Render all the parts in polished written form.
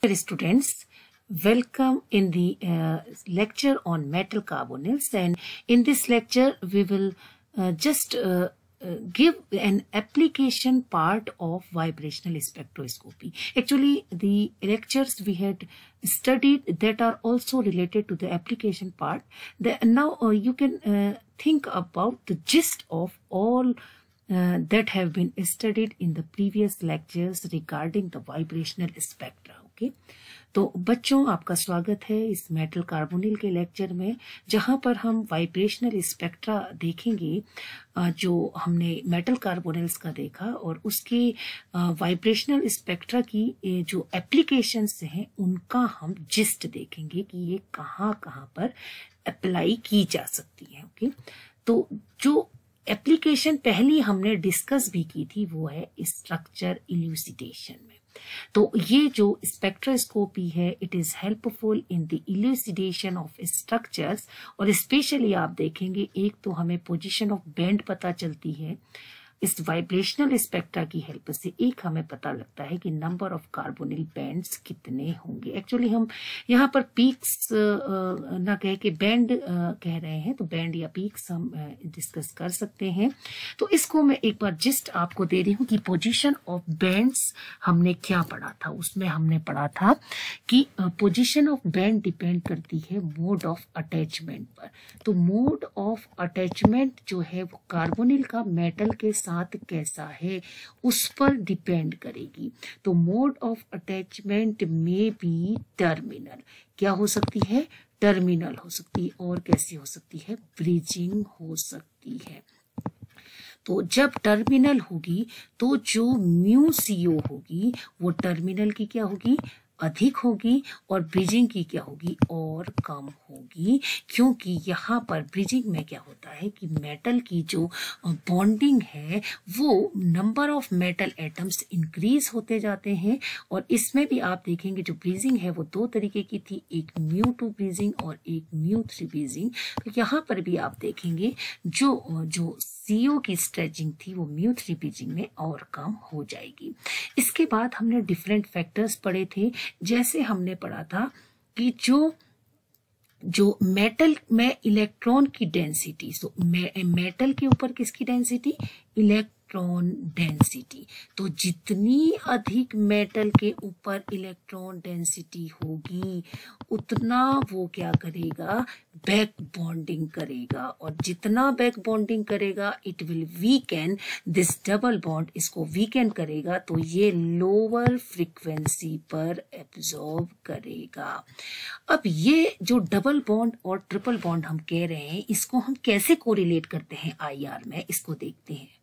Dear students, welcome in the lecture on metal carbonyls, and in this lecture we will just give an application part of vibrational spectroscopy. Actually, the lectures we had studied that are also related to the application part. Now you can think about the gist of all that have been studied in the previous lectures regarding the vibrational spectra. Okay तो बच्चों, आपका स्वागत है इस metal carbonyl के lecture में, जहां पर हम वाइब्रेशनल स्पेक्ट्रा देखेंगे। जो हमने मेटल कार्बोनिल्स का देखा और उसके वाइब्रेशनल स्पेक्ट्रा की जो एप्लीकेशंस हैं उनका हम जिस्ट देखेंगे कि ये कहाँ कहाँ पर अप्लाई की जा सकती है। ओके तो जो एप्लीकेशन पहली हमने डिस्कस भी की थी वो है स्ट्रक्चर इल्यूसिडेशन में। तो ये जो स्पेक्ट्रोस्कोपी है it is helpful in the elucidation of structures, और स्पेशली आप देखेंगे एक तो हमें पोजीशन ऑफ बैंड पता चलती है इस वाइब्रेशनल स्पेक्ट्रा की हेल्प से, एक हमें पता लगता है कि नंबर ऑफ कार्बोनिल बैंड्स कितने होंगे। एक्चुअली हम यहाँ पर पीक्स ना कह के बैंड कह रहे हैं, तो बैंड या पीक्स हम डिस्कस कर सकते हैं। तो इसको मैं एक बार जस्ट आपको दे रही हूँ कि पोजीशन ऑफ बैंड्स हमने क्या पढ़ा था। उसमें हमने पढ़ा था कि पोजीशन ऑफ बैंड डिपेंड करती है मोड ऑफ अटैचमेंट पर। तो मोड ऑफ अटैचमेंट जो है वो कार्बोनिल का मेटल के साथ कैसा है उस पर डिपेंड करेगी। तो मोड ऑफ अटैचमेंट में भी टर्मिनल क्या हो सकती है, टर्मिनल हो सकती है, और कैसी हो सकती है, ब्रिजिंग हो सकती है। तो जब टर्मिनल होगी तो जो म्यू सीओ होगी वो टर्मिनल की क्या होगी, अधिक होगी, और ब्रिजिंग की क्या होगी, और कम होगी। क्योंकि यहाँ पर ब्रिजिंग में क्या होता है कि मेटल की जो बॉन्डिंग है वो number of metal atoms increase होते जाते हैं। और इसमें भी आप देखेंगे जो ब्रिजिंग है वो दो तरीके की थी, एक μ2 ब्रिजिंग और एक μ3 ब्रिजिंग। तो यहाँ पर भी आप देखेंगे जो CO की स्ट्रेचिंग थी वो μ3 ब्रिजिंग में और कम हो जाएगी। इसके बाद हमने डिफरेंट फैक्टर्स पढ़े थे, जैसे हमने पढ़ा था कि जो मेटल में इलेक्ट्रॉन की डेंसिटी, तो मेटल के ऊपर किसकी डेंसिटी, इलेक्ट्रॉन डेंसिटी। तो जितनी अधिक मेटल के ऊपर इलेक्ट्रॉन डेंसिटी होगी उतना वो क्या करेगा, बैक बॉन्डिंग करेगा, और जितना बैक बॉन्डिंग करेगा it will weaken this double bond, इसको वीकन करेगा तो ये लोअर फ्रीक्वेंसी पर एब्जॉर्ब करेगा। अब ये जो डबल बॉन्ड और ट्रिपल बॉन्ड हम कह रहे हैं इसको हम कैसे कोरिलेट करते हैं IR में, इसको देखते हैं।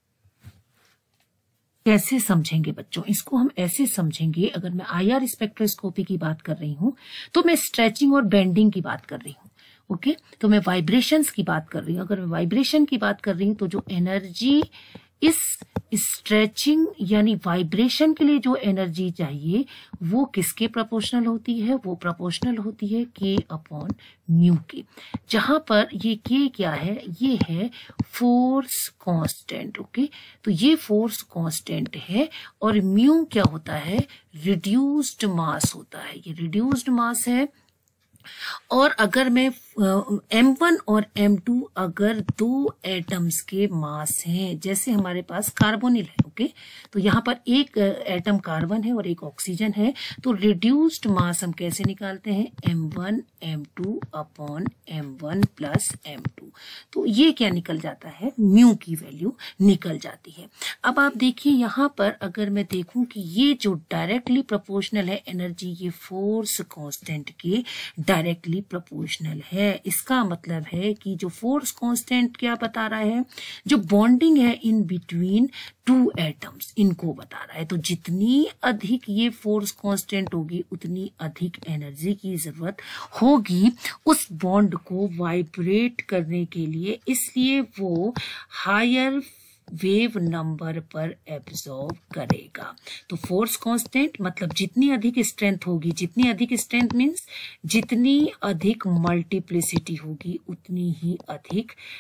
कैसे समझेंगे बच्चों, इसको हम ऐसे समझेंगे, अगर मैं IR स्पेक्ट्रोस्कोपी की बात कर रही हूं तो मैं स्ट्रेचिंग और बेंडिंग की बात कर रही हूं। ओके तो मैं वाइब्रेशंस की बात कर रही हूं। अगर मैं वाइब्रेशन की बात कर रही हूं तो जो एनर्जी इस स्ट्रेचिंग यानी वाइब्रेशन के लिए जो एनर्जी चाहिए वो किसके प्रोपोर्शनल होती है, वो प्रोपोर्शनल होती है K अपॉन म्यू के। जहां पर ये K क्या है, ये है फोर्स कांस्टेंट। ओके तो ये फोर्स कांस्टेंट है, और म्यू क्या होता है, रिड्यूस्ड मास होता है, ये रिड्यूस्ड मास है। और अगर मैं M1 और M2 अगर दो एटम्स के मास हैं, जैसे हमारे पास कार्बोनिल है, ओके तो यहाँ पर एक एटम कार्बन है और एक ऑक्सीजन है, तो रिड्यूस्ड मास हम कैसे निकालते हैं, M1 M2 upon M1 plus M2। तो ये क्या निकल जाता है, म्यू की वैल्यू निकल जाती है। अब आप देखिए यहाँ पर अगर मैं देखूं कि ये जो डायरेक्टली प्रोपोर्शनल है एनर्जी, ये फोर्स कांस्टेंट के डायरेक्टली प्रोपोर्शनल है। इसका मतलब है कि जो फोर्स कांस्टेंट क्या बता रहा है, जो बॉन्डिंग है इन बिटवीन टू एटम्स इनको बता रहा है। तो जितनी अधिक ये फोर्स कांस्टेंट होगी उतनी अधिक एनर्जी की जरूरत होगी उस बॉन्ड को वाइब्रेट करने के लिए, इसलिए वो हायर वेव नंबर पर एब्जॉर्ब करेगा। तो फोर्स कांस्टेंट मतलब जितनी अधिक स्ट्रेंथ होगी, जितनी अधिक स्ट्रेंथ मीन्स जितनी अधिक मल्टीप्लिसिटी होगी उतनी ही अधिक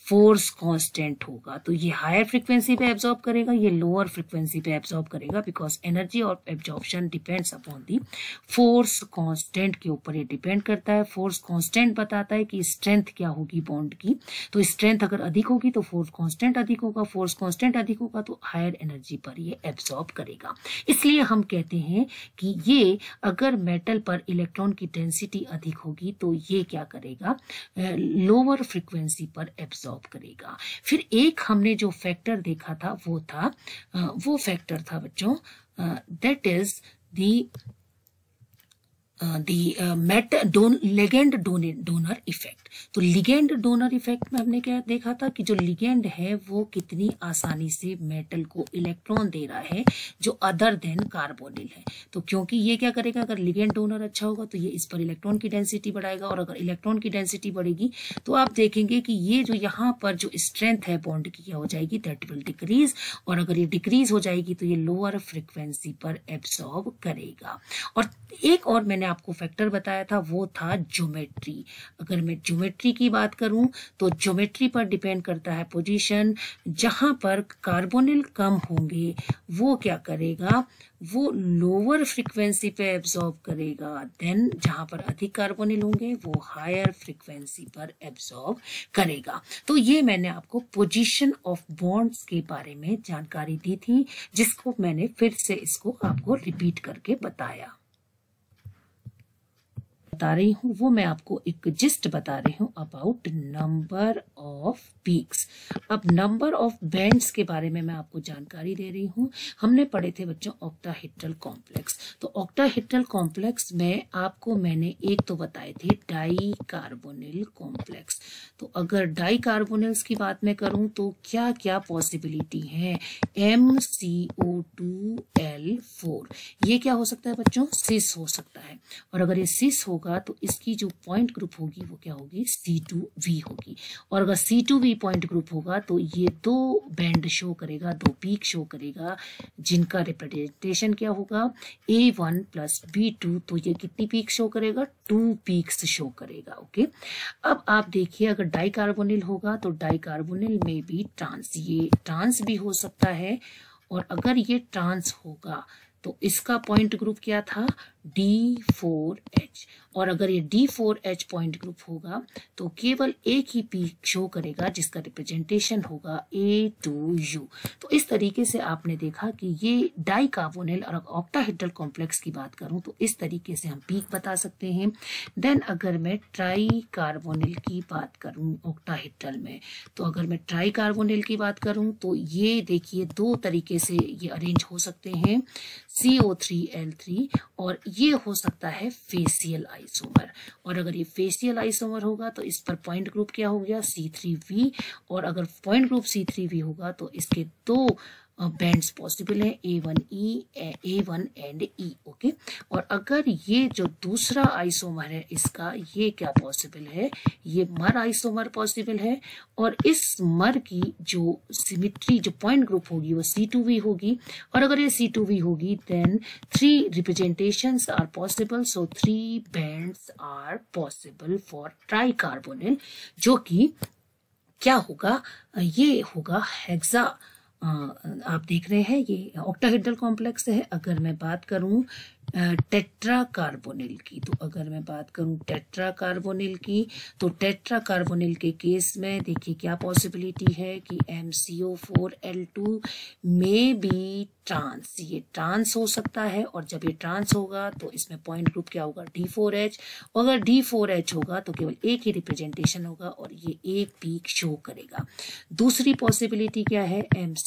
फोर्स कांस्टेंट होगा। तो ये हायर फ्रीक्वेंसी पे एब्जॉर्ब करेगा, ये लोअर फ्रीक्वेंसी पे एब्जॉर्ब करेगा, बिकॉज एनर्जी और absorption depends upon the force constant के ऊपर ये डिपेंड करता है। फोर्स कांस्टेंट बताता है कि स्ट्रेंथ क्या होगी बॉन्ड की, तो स्ट्रेंथ अगर अधिक होगी तो फोर्स कांस्टेंट अधिक होगा, फोर्स कांस्टेंट अधिक होगा तो हायर एनर्जी पर ये एब्जॉर्ब करेगा। इसलिए हम कहते हैं कि ये अगर मेटल पर इलेक्ट्रॉन की डेंसिटी अधिक होगी तो ये क्या करेगा, लोअर फ्रीक्वेंसी पर एब्जॉर्ब करेगा। फिर एक हमने जो फैक्टर देखा था वो फैक्टर था बच्चों, that is ligand donor effect. तो लिगेंड डोनर इफेक्ट में हमने क्या देखा था कि जो लिगेंड है वो कितनी आसानी से मेटल को इलेक्ट्रॉन दे रहा है जो अदर देन कार्बोनिल है। तो क्योंकि ये क्या करेगा, अगर लिगेंड डोनर अच्छा होगा तो ये इस पर इलेक्ट्रॉन की डेंसिटी बढ़ाएगा, और अगर इलेक्ट्रॉन की डेंसिटी बढ़ेगी तो आप देखेंगे कि ये जो यहाँ पर जो स्ट्रेंथ है बॉन्ड की क्या हो जाएगी, दैट विल डिक्रीज, और अगर ये डिक्रीज हो जाएगी तो ये लोअर फ्रिक्वेंसी पर एब्सॉर्ब करेगा। और एक और मैंने आपको फैक्टर बताया था वो था ज्योमेट्री। अगर मैं ज्योमेट्री की बात करूं तो ज्योमेट्री पर डिपेंड करता है पोजीशन। जहां पर कार्बोनिल कम होंगे वो क्या करेगा, वो लोअर फ्रीक्वेंसी पे एब्जॉर्ब करेगा, देन जहां पर अधिक कार्बोनिल होंगे वो हायर फ्रीक्वेंसी पर एब्जॉर्ब करेगा। तो ये मैंने आपको पोजीशन ऑफ बॉन्ड्स के बारे में जानकारी दी थी, जिसको मैंने फिर से इसको आपको रिपीट करके बताया बता रही हूँ। वो मैं आपको एक जिस्ट बता रही हूँ अबाउट नंबर ऑफ पीक्स। अब नंबर ऑफ बैंड्स के बारे में मैं आपको जानकारी दे रही हूँ। हमने पढ़े थे बच्चों ऑक्टाहेड्रल कॉम्प्लेक्स। तो ऑक्टाहेड्रल कॉम्प्लेक्स में आपको मैंने एक तो बताए थे डाई कार्बोनिल कॉम्प्लेक्स। तो अगर डाई कार्बोनिल्स की बात मैं करूं तो क्या क्या पॉसिबिलिटी है, MCO2L4 ये क्या हो सकता है बच्चों, सिस हो सकता है। और अगर ये सिस होगा तो इसकी जो पॉइंट ग्रुप होगी वो क्या होगी, C2V होगी। और अगर C2V पॉइंट ग्रुप होगा तो ये दो बैंड शो करेगा, दो पीक शो करेगा, जिनका रिप्रेजेंटेशन क्या होगा, A1 प्लस B2। तो ये कितनी पीक शो करेगा, 2 पीक्स शो करेगा। ओके, अब आप देखिए अगर डाई कार्बोनिल होगा तो डाई कार्बोनिल में भी ट्रांस, ये ट्रांस भी हो सकता है। और अगर ये ट्रांस होगा तो इसका पॉइंट ग्रुप क्या था, D4H। और अगर ये D4H पॉइंट ग्रुप होगा तो केवल एक ही पीक शो करेगा जिसका रिप्रेजेंटेशन होगा A2U। तो इस तरीके से आपने देखा कि ये डाई कार्बोनिल और ऑक्टाहेड्रल कॉम्प्लेक्स की बात करूं तो इस तरीके से हम पीक बता सकते हैं। देन अगर मैं ट्राई कार्बोनिल की बात करूं ऑक्टाहेड्रल में, तो अगर मैं ट्राई कार्बोनिल की बात करूं तो ये देखिए दो तरीके से ये अरेंज हो सकते हैं, CO3L3, और ये हो सकता है फेसियल आइसोमर। और अगर ये फेसियल आइसोमर होगा तो इस पर पॉइंट ग्रुप क्या हो गया, C3V। और अगर पॉइंट ग्रुप C3V होगा तो इसके दो बैंड्स पॉसिबल है, A1 एंड E। ओके, और अगर ये जो दूसरा आइसोमर है इसका, ये क्या पॉसिबल है, ये मर आइसोमर पॉसिबल है। और इस मर की जो सिमिट्री, जो पॉइंट ग्रुप होगी वो C2V होगी। और अगर ये C2V होगी then 3 representations are possible, so 3 bands are possible for tricarbonyl, जो कि क्या होगा, ये होगा हेक्सा। आप देख रहे हैं ये ऑक्टाहेड्रल कॉम्प्लेक्स है। अगर मैं बात करूं टेट्रा कार्बोनिल की, तो अगर मैं बात करूं टेट्रा कार्बोनिल की, तो टेट्रा कार्बोनिल के केस में देखिए क्या पॉसिबिलिटी है कि MCO4L2 में भी ट्रांस, ये ट्रांस हो सकता है। और जब ये ट्रांस होगा तो इसमें पॉइंट ग्रुप क्या होगा, D4H। और अगर D4H होगा तो केवल एक ही रिप्रेजेंटेशन होगा और ये एक पीक शो करेगा। दूसरी पॉसिबिलिटी क्या है,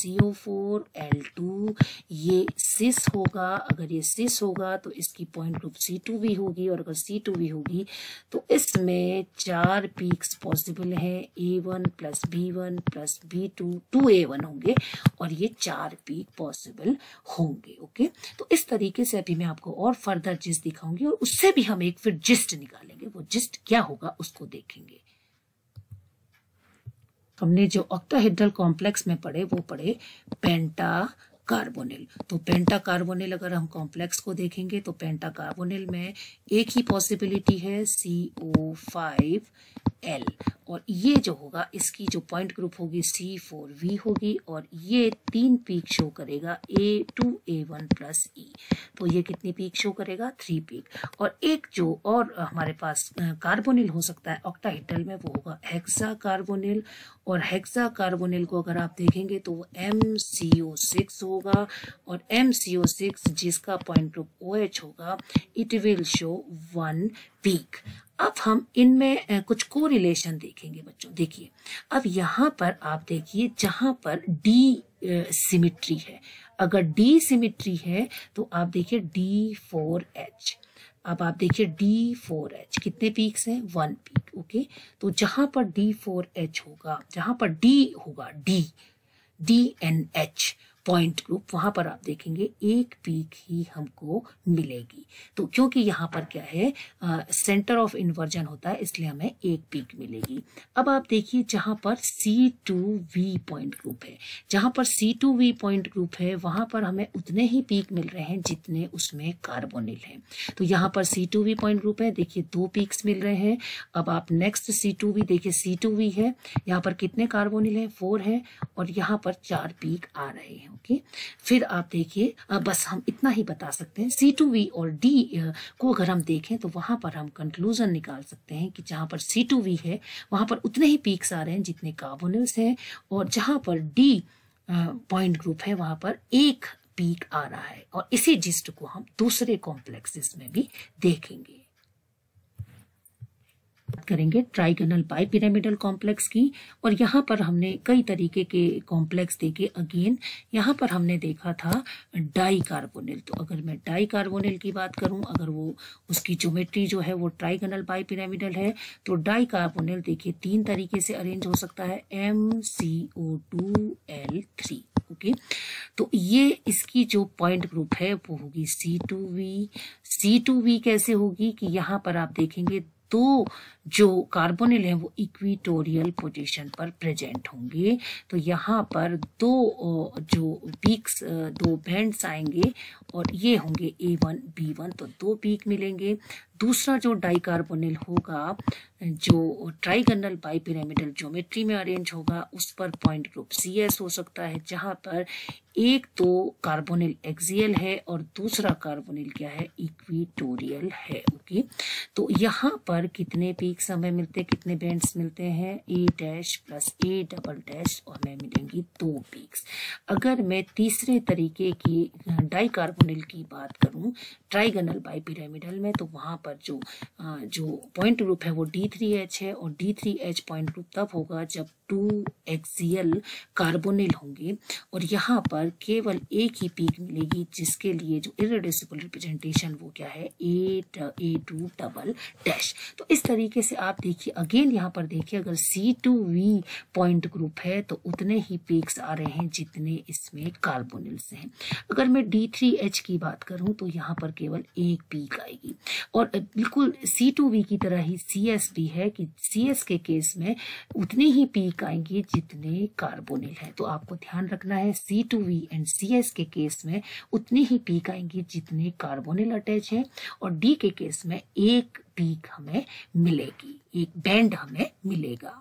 MCO4L2 ये सिस होगा। अगर ये सिस होगा तो इसकी पॉइंट ग्रुप C2V होगी। और अगर C2V होगी तो इसमें 4 पीक्स पॉसिबल है, A1 plus B1 plus B2, 2A1 होंगे, और ये 4 पीक पॉसिबल होंगे। ओके, तो इस तरीके से अभी मैं आपको और फर्दर जिस्ट दिखाऊंगी और उससे भी हम एक फिर जिस्ट निकालेंगे। वो जिस्ट क्या होगा उसको देखेंगे। हमने जो ऑक्टाहेड्रल कॉम्प्लेक्स में पढ़े वो पढ़े पेंटा कार्बोनिल। तो पेंटा कार्बोनिल अगर हम कॉम्प्लेक्स को देखेंगे तो पेंटा कार्बोनिल में एक ही पॉसिबिलिटी है, CO5 L, और ये जो होगा इसकी जो पॉइंट ग्रुप होगी C4V होगी, और ये 3 पीक शो करेगा A2A1 प्लस E। तो ये कितनी पीक शो करेगा? 3 पीक। और एक जो और हमारे पास कार्बोनिल हो सकता है ऑक्टाहेड्रल में, वो होगा हेक्सा कार्बोनिल, और हेक्सा कार्बोनिल को अगर आप देखेंगे तो वो MCO6 होगा, और MCO6 जिसका पॉइंट ग्रुप OH होगा, इट विल शो 1 पीक। अब हम इनमें कुछ कोरिलेशन देखेंगे बच्चों। देखिए अब यहाँ पर आप देखिए जहां पर डी सिमिट्री है, अगर डी सिमिट्री है तो आप देखिए D4H। अब आप देखिए D4H कितने पीक्स हैं? 1 पीक। ओके, तो जहां पर D4H होगा, जहां पर D होगा DNH पॉइंट ग्रुप, वहां पर आप देखेंगे एक पीक ही हमको मिलेगी। तो क्योंकि यहाँ पर क्या है, सेंटर ऑफ इन्वर्जन होता है, इसलिए हमें एक पीक मिलेगी। अब आप देखिए जहां पर C2V पॉइंट ग्रुप है, जहां पर C2V पॉइंट ग्रुप है वहां पर हमें उतने ही पीक मिल रहे हैं जितने उसमें कार्बोनिल है। तो यहाँ पर C2V पॉइंट ग्रुप है, देखिए 2 पीक्स मिल रहे हैं। अब आप नेक्स्ट C2V देखिए, C2V है, यहाँ पर कितने कार्बोनिल है? 4 है, और यहाँ पर 4 पीक आ रहे हैं। ओके, फिर आप देखिए, बस हम इतना ही बता सकते हैं, C2V और D को अगर हम देखें तो वहां पर हम कंक्लूजन निकाल सकते हैं कि जहां पर C2V है वहां पर उतने ही पीक्स आ रहे हैं जितने कार्बोनिल्स हैं, और जहां पर D पॉइंट ग्रुप है वहां पर एक पीक आ रहा है। और इसी जिस्ट को हम दूसरे कॉम्प्लेक्सेस में भी देखेंगे। करेंगे ट्राइगोनल बाइपिरामिडल कॉम्प्लेक्स की, और यहाँ पर हमने कई तरीके के कॉम्प्लेक्स देखे। अगेन यहाँ पर हमने देखा था डाई कार्बोनिल। तो अगर मैं डाई कार्बोनिल की बात करूं, अगर वो उसकी ज्योमेट्री जो है वो ट्राइगोनल बाइपिरामिडल है, तो डाई कार्बोनिल देखिए 3 तरीके से अरेंज हो सकता है, MCO2L3। ओके, तो ये इसकी जो पॉइंट ग्रुप है वो होगी C2V। C2V कैसे होगी कि यहाँ पर आप देखेंगे 2 जो कार्बोनिल है वो इक्विटोरियल पोजीशन पर प्रेजेंट होंगे। तो यहाँ पर 2 जो पीक्स, 2 बैंड्स आएंगे, और ये होंगे A1 B1, तो 2 पीक मिलेंगे। दूसरा जो डाइकार्बोनिल होगा जो ट्राइगोनल बाइपिरामिडल ज्योमेट्री में अरेंज होगा, उस पर पॉइंट ग्रुप CS हो सकता है, जहां पर एक तो कार्बोनिल एक्सियल है और दूसरा कार्बोनिल क्या है? इक्विटोरियल है। ओके, तो यहाँ पर कितने पीक्स हमें मिलते हैं, कितने बैंड्स मिलते हैं? A' प्लस A" और हमें मिलेंगी 2 पीक्स। अगर मैं तीसरे तरीके की डाइकार्बोनिल की बात करूं ट्राइगोनल बाइपिरामिडल में, तो वहां पर जो पॉइंट ग्रुप है वो D3H है, और D3H पॉइंट ग्रुप तब होगा जब 2 एक्सियल कार्बोनिल होंगे, और यहाँ पर केवल एक ही पीक मिलेगी, जिसके लिए जो इरेड्यूसिबल रिप्रेजेंटेशन वो क्या है? A2"। तो इस तरीके से आप देखिए, अगेन यहाँ पर देखिए, अगर C2V पॉइंट ग्रुप है तो उतने ही पीक्स आ रहे हैं जितने इसमें कार्बोनिल्स हैं। अगर मैं D3H की बात करूं तो यहाँ पर केवल एक पीक आएगी, और बिल्कुल C2V की तरह ही CS भी है कि CS के केस में उतने ही पीक आएंगे जितने कार्बोनिल है। तो आपको ध्यान रखना है, C2V एंड CS के केस में उतने ही पीक आएंगे जितने कार्बोनिल अटैच है, और D के केस में एक पीक हमें मिलेगी, एक बैंड हमें मिलेगा।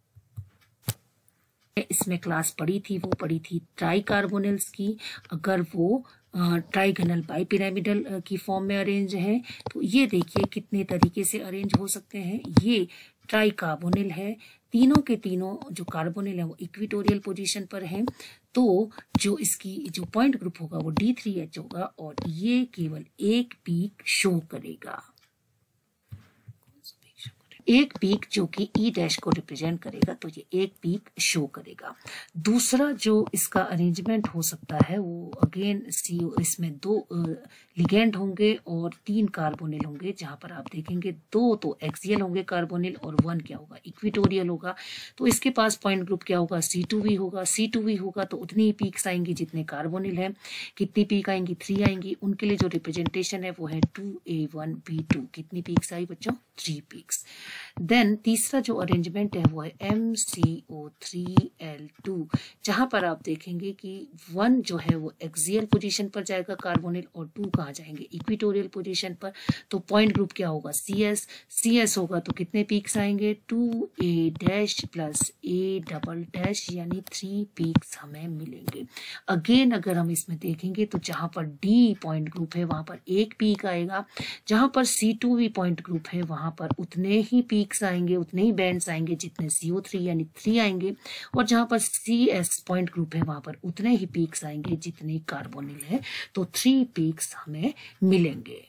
इसमें क्लास पढ़ी थी, वो पढ़ी थी ट्राइकार्बोनिल्स की। अगर वो ट्राइगोनल बाइपिरामिडल की फॉर्म में अरेंज है, तो ये देखिए कितने तरीके से अरेंज हो सकते हैं। ये ट्राइकार्बोनिल है, तीनों के तीनों जो कार्बोनिल है वो इक्विटोरियल पोजीशन पर हैं, तो जो इसकी जो पॉइंट ग्रुप होगा वो D3H होगा, और ये केवल एक पीक शो करेगा, एक पीक जो कि E' को रिप्रेजेंट करेगा, तो ये एक पीक शो करेगा। दूसरा जो इसका अरेंजमेंट हो सकता है वो अगेन इसमें 2 लिगेंड होंगे और 3 कार्बोनिल होंगे, जहां पर आप देखेंगे 2 तो एक्सियल होंगे कार्बोनिल और 1 क्या होगा? इक्विटोरियल होगा। तो इसके पास पॉइंट ग्रुप क्या होगा? C2V होगा। C2V होगा तो उतनी ही पीक्स आएंगी जितने कार्बोनिल है। कितनी पीक आएंगी? 3 आएंगी। उनके लिए जो रिप्रेजेंटेशन है वो है 2A1B2। कितनी पीक्स आई बच्चों? 3 पीक्स। देन तीसरा जो अरेंजमेंट है वो है MCO3L2, जहां पर आप देखेंगे कि 1 जो है वो एक्सियल पोजीशन पर जाएगा कार्बोनिल और 2 कहाँ जाएंगे, इक्विटोरियल पोजीशन पर। तो पॉइंट ग्रुप क्या होगा, CS होगा तो कितने पीक्स आएंगे, 2A' plus A double dash, यानी 3 पीक्स हमें मिलेंगे। अगेन अगर हम इसमें देखेंगे तो जहां पर D पॉइंट ग्रुप है वहां पर 1 पीक आएगा, जहां पर C2V पॉइंट ग्रुप है वहां पर उतने ही पीक्स आएंगे, उतने ही बैंड्स आएंगे जितने CO3 यानी 3 आएंगे, और जहां पर CS पॉइंट ग्रुप है वहां पर उतने ही पीक्स आएंगे जितने कार्बोनिल है, तो 3 पीक्स हमें मिलेंगे।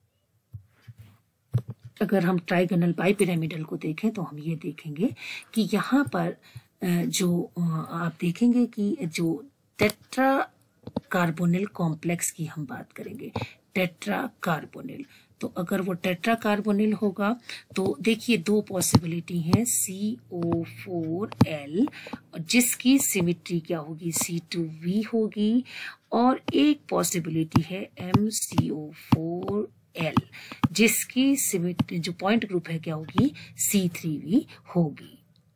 अगर हम ट्राइगोनल बाइपिरामिडल को देखें तो हम ये देखेंगे कि यहाँ पर जो आप देखेंगे कि जो टेट्रा कार्बोनिल कॉम्प्लेक्स की हम बात करेंगे, टेट्रा कार्बोनिल, तो अगर वो टेट्रा कार्बोनिल होगा तो देखिए 2 पॉसिबिलिटी हैं, CO4L जिसकी सिमिट्री क्या होगी, C2V होगी, और एक पॉसिबिलिटी है MCO4L जिसकी सिमिट्री जो पॉइंट ग्रुप है क्या होगी, C3V होगी।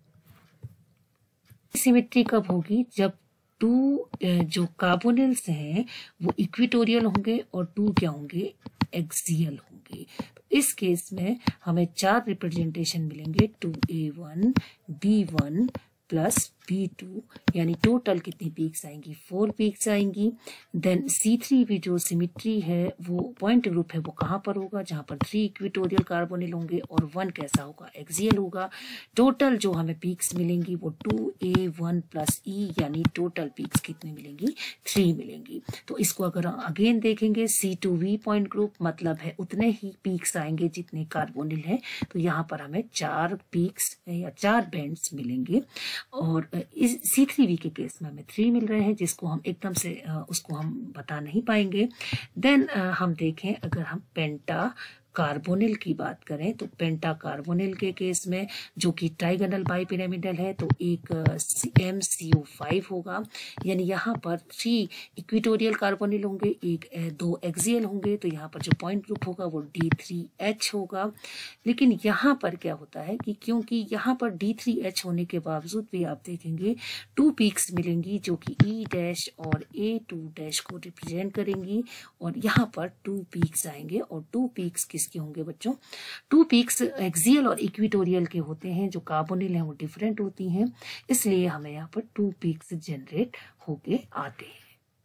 सिमिट्री कब होगी, जब 2 जो कार्बोनिल्स हैं वो इक्विटोरियल होंगे और 2 क्या होंगे, एक्सियल होंगे। तो इस केस में हमें 4 रिप्रेजेंटेशन मिलेंगे, 2A1 B1 प्लस B2, यानी टोटल कितनी पीक्स आएंगी, 4 पीक्स आएंगी। देन C3V जो सिमिट्री है वो पॉइंट ग्रुप है वो कहाँ पर होगा, जहां पर 3 इक्विटोरियल कार्बोनिल होंगे और 1 कैसा होगा, एक्सियल होगा। टोटल जो हमें पीक्स मिलेंगी वो 2A1 प्लस E, यानी टोटल पीक्स कितनी मिलेंगी, 3 मिलेंगी। तो इसको अगर अगेन देखेंगे, C2V पॉइंट ग्रुप मतलब है उतने ही पीक्स आएंगे जितने कार्बोनिल है, तो यहाँ पर हमें 4 पीक्स या 4 बैंड्स मिलेंगे, और इस C3V के केस में हमें 3 मिल रहे हैं, जिसको हम एकदम से उसको हम बता नहीं पाएंगे। देन हम देखें अगर हम पेंटा कार्बोनिल की बात करें तो पेंटा कार्बोनिल के केस में जो कि ट्राइगोनल बाइपिरामिडल है तो एक MCO5 होगा, यानी यहाँ पर 3 इक्विटोरियल कार्बोनिल होंगे, 2 एक्सियल होंगे, तो यहाँ पर जो पॉइंट ग्रुप होगा वो D3H होगा। लेकिन यहाँ पर क्या होता है कि क्योंकि यहाँ पर D3H होने के बावजूद भी आप देखेंगे 2 पीक्स मिलेंगी जो कि E' और A2' को रिप्रेजेंट करेंगी, और यहाँ पर 2 पीक्स आएंगे, और 2 पीक्स किसके होंगे बच्चों, 2 पीक्स एक्सियल और इक्विटोरियल के होते हैं, जो कार्बोनिल हैं वो डिफरेंट होती हैं, इसलिए हमें यहाँ पर 2 पीक्स जनरेट होके आते हैं।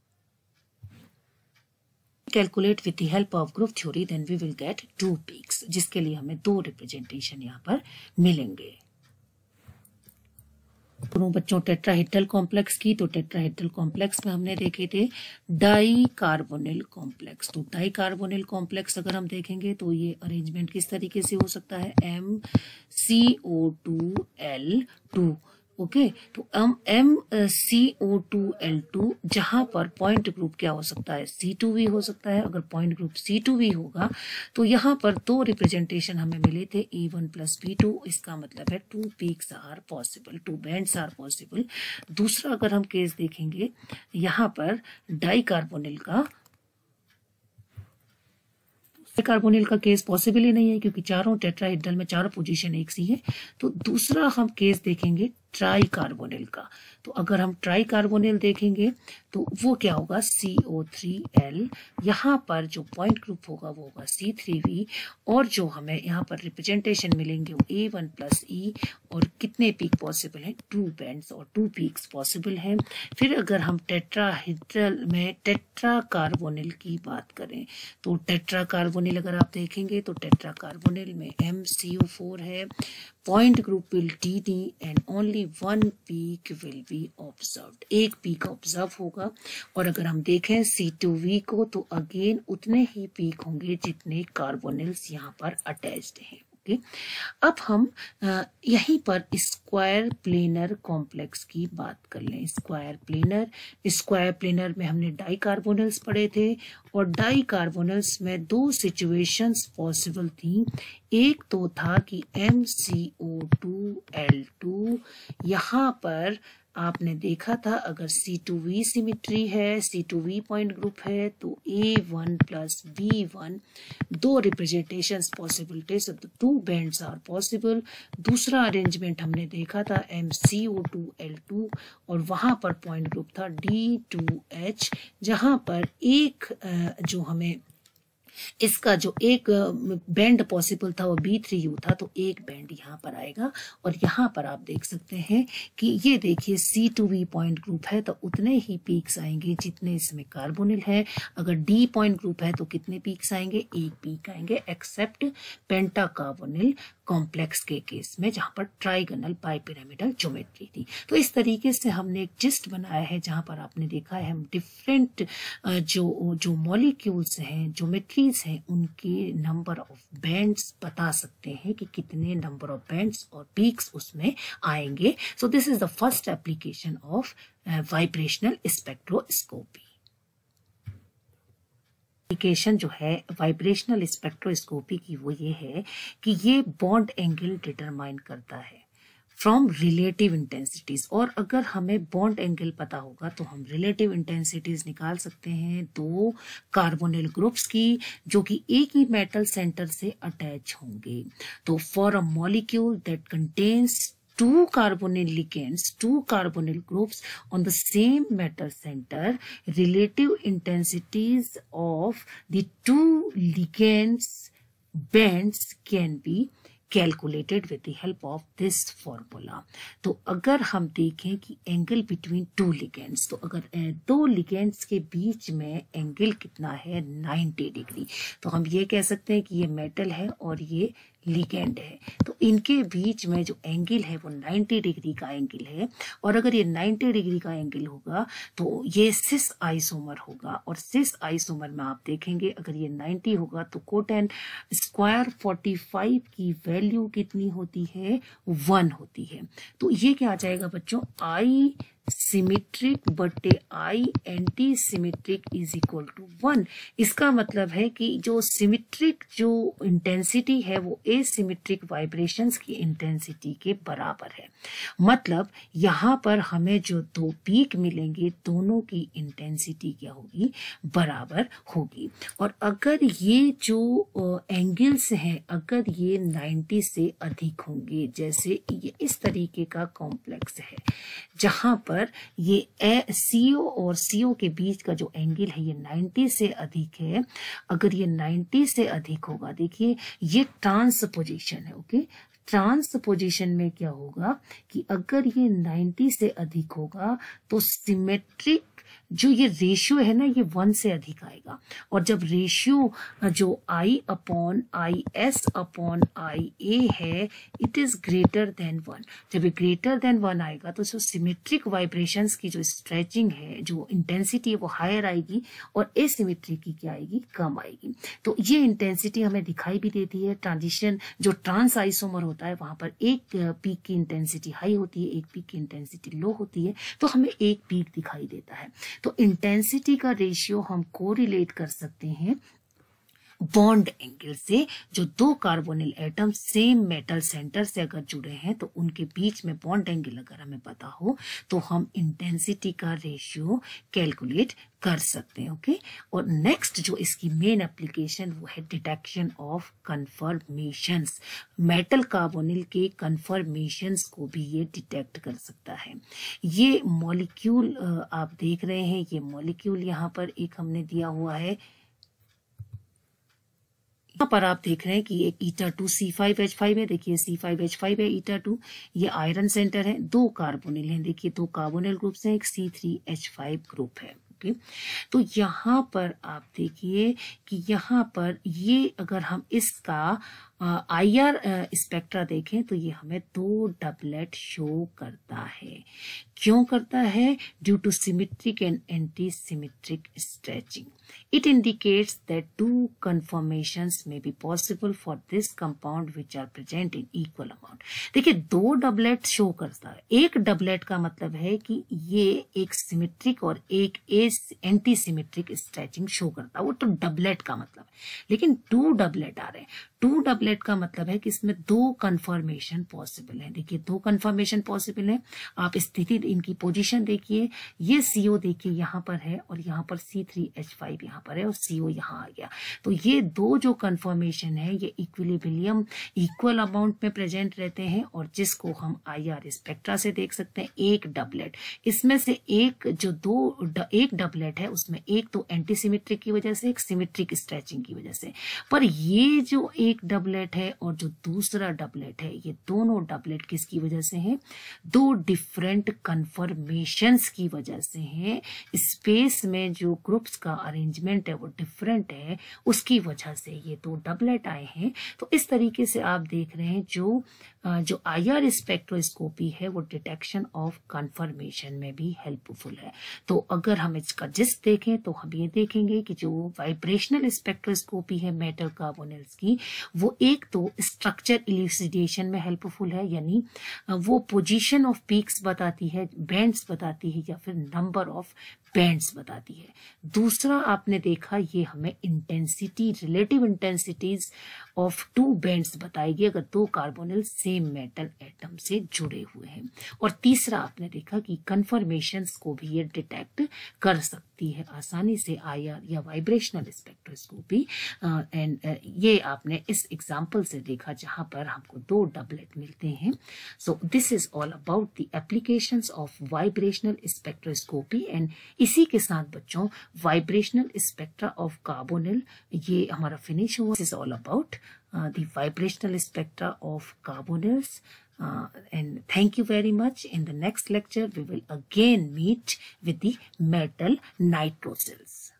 Calculate with the help of group theory then we will get 2 peaks, जिसके लिए हमें 2 रिप्रेजेंटेशन यहाँ पर मिलेंगे। दोनों बच्चों टेट्राहेड्रल कॉम्प्लेक्स की, तो टेट्राहेड्रल कॉम्प्लेक्स में हमने देखे थे डाई कार्बोनिल कॉम्प्लेक्स। तो डाई कार्बोनिल कॉम्प्लेक्स अगर हम देखेंगे तो ये अरेंजमेंट किस तरीके से हो सकता है, MCO2L2, ओके। तो MCO2L2 जहां पर पॉइंट ग्रुप क्या हो सकता है, C2V हो सकता है। अगर पॉइंट ग्रुप C2V होगा तो यहाँ पर 2 रिप्रेजेंटेशन हमें मिले थे, A1 प्लस B2, इसका मतलब है 2 peaks are possible, 2 bands are possible. दूसरा अगर हम केस देखेंगे यहाँ पर डाई कार्बोनिल का केस पॉसिबल ही नहीं है, क्योंकि चारों टेट्राहेड्रल में चारों पोजीशन एक सी है। तो दूसरा हम केस देखेंगे ट्राई कार्बोनिल का। तो अगर हम ट्राई कार्बोनिल देखेंगे तो वो क्या होगा, CO3L, यहाँ पर जो पॉइंट ग्रुप होगा वो होगा C3V, और जो हमें यहाँ पर रिप्रेजेंटेशन मिलेंगे वो A1 प्लस E, और कितने पीक पॉसिबल हैं, 2 बैंड्स और 2 पीक्स पॉसिबल हैं। फिर अगर हम टेट्राहेड्रल में टेट्रा कार्बोनिल की बात करें तो टेट्रा कार्बोनिल अगर आप देखेंगे तो टेट्रा कार्बोनिल में MCO4 है, point group will DD and only 1 peak will be observed, एक पीक ऑब्जर्व होगा। और अगर हम देखें C2V को तो अगेन उतने ही पीक होंगे जितने कार्बोनिल्स यहाँ पर अटैच्ड हैं, ओके। अब हम यहीं पर स्क्वायर प्लेनर कॉम्प्लेक्स की बात कर लें। स्क्वायर प्लेनर में हमने डाई कार्बोनिल्स पढ़े थे, और डाई कार्बोनिल्स में 2 सिचुएशंस पॉसिबल थी। एक तो था कि MCO2L2 यहाँ पर आपने देखा था अगर C2V सिमिट्री है, C2V पॉइंट ग्रुप है, तो A1 प्लस B1 दो representations possibilities of the two bands are possible. दूसरा अरेंजमेंट हमने देखा था MCO2L2 और वहां पर पॉइंट ग्रुप था D2H, जहां पर एक जो हमें इसका जो एक बैंड पॉसिबल था वो B3U था, तो एक बैंड यहाँ पर आएगा। और यहाँ पर आप देख सकते हैं कि ये देखिए C2V पॉइंट ग्रुप है तो उतने ही पीक्स आएंगे जितने इसमें कार्बोनिल है। अगर D पॉइंट ग्रुप है तो कितने पीक्स आएंगे, एक पीक आएंगे, एक्सेप्ट पेंटा कार्बोनिल कॉम्प्लेक्स के केस में जहां पर ट्राइगोनल बाइपिरामिडल ज्योमेट्री थी। तो इस तरीके से हमने एक जिस्ट बनाया है जहां पर आपने देखा है हम डिफरेंट जो मॉलिक्यूल्स हैं, ज्योमेट्रीज हैं, उनके नंबर ऑफ बैंड्स बता सकते हैं कि कितने नंबर ऑफ बैंड्स और पीक्स उसमें आएंगे। So this is the first application of vibrational spectroscopy. Application जो है वाइब्रेशनल स्पेक्ट्रोस्कोपी की वो ये है कि ये बॉन्ड एंगल डिटरमाइन करता है फ्रॉम रिलेटिव इंटेंसिटीज। और अगर हमें बॉन्ड एंगल पता होगा तो हम रिलेटिव इंटेंसिटीज निकाल सकते हैं दो कार्बोनिल ग्रुप्स की जो कि एक ही मेटल सेंटर से अटैच होंगे। तो for a molecule that contains two carbonyl ligands, two carbonyl groups on the same metal center, relative intensities of the two ligands bands can be calculated with the help of this formula। तो अगर हम देखें कि angle between two ligands, तो अगर दो ligands के बीच में एंगल कितना है 90 डिग्री, तो हम ये कह सकते हैं कि ये मेटल है और ये लिगेंड है। तो इनके बीच में जो एंगल है वो 90 डिग्री का एंगल है। और अगर ये 90 डिग्री का एंगल होगा तो ये सिस आइसोमर होगा। और सिस आइसोमर में आप देखेंगे अगर ये 90 होगा तो कोटेन स्क्वायर 45 की वैल्यू कितनी होती है, 1 होती है। तो ये क्या आ जाएगा बच्चों, आई सिमिट्रिक बटे I antisymmetric is equal to 1। इसका मतलब है कि जो सिमिट्रिक जो इंटेंसिटी है वो एसिमिट्रिक वाइब्रेशंस की इंटेंसिटी के बराबर है। मतलब यहाँ पर हमें जो दो पीक मिलेंगे दोनों की इंटेंसिटी क्या होगी, बराबर होगी। और अगर ये जो एंगल्स हैं अगर ये 90 से अधिक होंगे, जैसे ये इस तरीके का कॉम्प्लेक्स है जहां पर ये CO और CO के बीच का जो एंगल है ये 90 से अधिक है। अगर ये 90 से अधिक होगा, देखिए ये ट्रांसपोजिशन है, ओके। ट्रांसपोजिशन में क्या होगा कि अगर ये 90 से अधिक होगा तो सिमेट्रिक जो ये रेशियो है ना ये 1 से अधिक आएगा। और जब रेशियो जो I upon IS upon IA है इट इज ग्रेटर देन 1, जब ये ग्रेटर देन 1 आएगा तो जो सिमेट्रिक वाइब्रेशंस की जो स्ट्रेचिंग है, जो इंटेंसिटी है वो हायर आएगी और एसिमेट्रिक की क्या आएगी, कम आएगी। तो ये इंटेंसिटी हमें दिखाई भी देती है। ट्रांजिशन जो ट्रांस आइसोमर होता है वहां पर एक पीक की इंटेंसिटी हाई होती है, एक पीक की इंटेंसिटी लो होती है, तो हमें एक पीक दिखाई देता है। तो इंटेंसिटी का रेशियो हम कोरिलेट कर सकते हैं बॉन्ड एंगल से। जो दो carbonyl atom same metal center से अगर जुड़े हैं तो उनके बीच में बॉन्ड एंगल अगर हमें पता हो तो हम इंटेंसिटी का रेशियो कैलकुलेट कर सकते हैं, ओके। और नेक्स्ट जो इसकी मेन एप्लीकेशन वो है detection of conformations. Metal carbonyl के कन्फर्मेशंस को भी ये डिटेक्ट कर सकता है। ये मॉलिक्यूल आप देख रहे हैं, ये मॉलिक्यूल यहाँ पर एक हमने दिया हुआ है, यहाँ पर आप देख रहे हैं कि एक eta2 C5H5 है, देखिए C5H5 है eta2, ये आयरन सेंटर है, दो कार्बोनिल हैं, देखिए दो कार्बोनिल ग्रुप्स हैं, एक C3H5 ग्रुप है, ओके। तो यहाँ पर आप देखिए कि यहाँ पर ये अगर हम इसका IR स्पेक्ट्रा देखें तो ये हमें दो डबलेट शो करता है। क्यों करता है? Due to symmetric and antisymmetric stretching. It indicates that two conformations may be possible for this compound which are present in equal amount। देखिए दो डबलेट शो करता है। एक डबलेट का मतलब है कि ये एक सिमेट्रिक और एक एंटी सिमेट्रिक स्ट्रेचिंग शो करता है, वो तो डबलेट का मतलब है। लेकिन टू डबलेट आ रहे हैं, टू डबलेट का मतलब है कि इसमें दो कन्फर्मेशन पॉसिबल है। देखिए दो कन्फर्मेशन पॉसिबल है, आप स्थिति इनकी पोजीशन देखिए, ये CO देखिए यहाँ पर है और यहाँ पर C3H5 यहाँ पर है और CO यहाँ आ गया। तो ये दो जो कन्फर्मेशन है ये इक्विलिब्रियम इक्वल अमाउंट में प्रेजेंट रहते हैं और जिसको हम IR स्पेक्ट्रा से देख सकते हैं। एक डबलेट, इसमें से एक एक डबलेट है उसमें एक तो एंटी सिमेट्रिक की वजह से, एक सिमेट्रिक स्ट्रेचिंग की वजह से, पर ये जो एक डबलेट है और जो दूसरा डबलेट है ये दोनों डबलेट किसकी वजह से हैं? दो डिफरेंट कन्फर्मेशंस की वजह से हैं। स्पेस में जो ग्रुप्स का अरेंजमेंट है वो डिफरेंट है, उसकी वजह से ये दो डबलेट आए हैं। तो इस तरीके से आप देख रहे हैं जो IR स्पेक्ट्रोस्कोपी है वो डिटेक्शन ऑफ कन्फर्मेशन में भी हेल्पफुल है। तो अगर हम इसका जिस्ट देखें तो हम ये देखेंगे कि जो वाइब्रेशनल स्पेक्ट्रोस्कोपी है मेटल कार्बोनिल्स की, वो एक तो स्ट्रक्चर इल्यूसिडेशन में हेल्पफुल है, यानी वो पोजीशन ऑफ पीक्स बताती है, बैंड्स बताती है या फिर नंबर ऑफ बैंड्स बताती है। दूसरा आपने देखा ये हमें intensity, relative intensities of two bands बताएगी अगर दो कार्बोनिल सेम मेटल एटम से जुड़े हुए हैं। और तीसरा आपने देखा कि कन्फर्मेशंस को भी ये डिटेक्ट कर सकती है आसानी से IR या वाइब्रेशनल स्पेक्ट्रोस्कोपी। एंड ये आपने इस एग्जाम्पल से देखा जहां पर हमको दो डबलेट मिलते हैं। So this is all about the applications of vibrational spectroscopy. And इसी के साथ बच्चों वाइब्रेशनल स्पेक्ट्रा ऑफ कार्बोनिल ये हमारा फिनिश हुआ। This is all about the vibrational spectra of carbonyls. And thank you very much. In the next lecture, we will again meet with the metal nitrosyls.